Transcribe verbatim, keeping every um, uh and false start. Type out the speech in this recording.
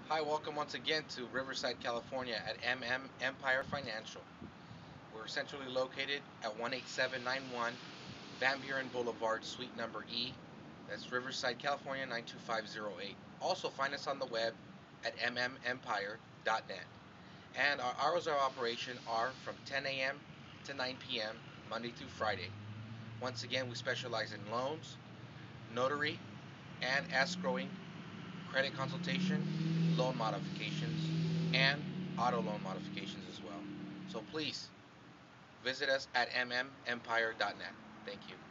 Hi, welcome once again to Riverside, California at M M Empire Financial. We're centrally located at one eight seven nine one Van Buren Boulevard, Suite number E. That's Riverside, California nine two five zero eight. Also, find us on the web at m m empire dot net. And our hours of operation are from ten a m to nine p m, Monday through Friday. Once again, we specialize in loans, notary, and escrowing, credit consultation, loan modifications, and auto loan modifications as well. So please visit us at m m empire dot net. Thank you.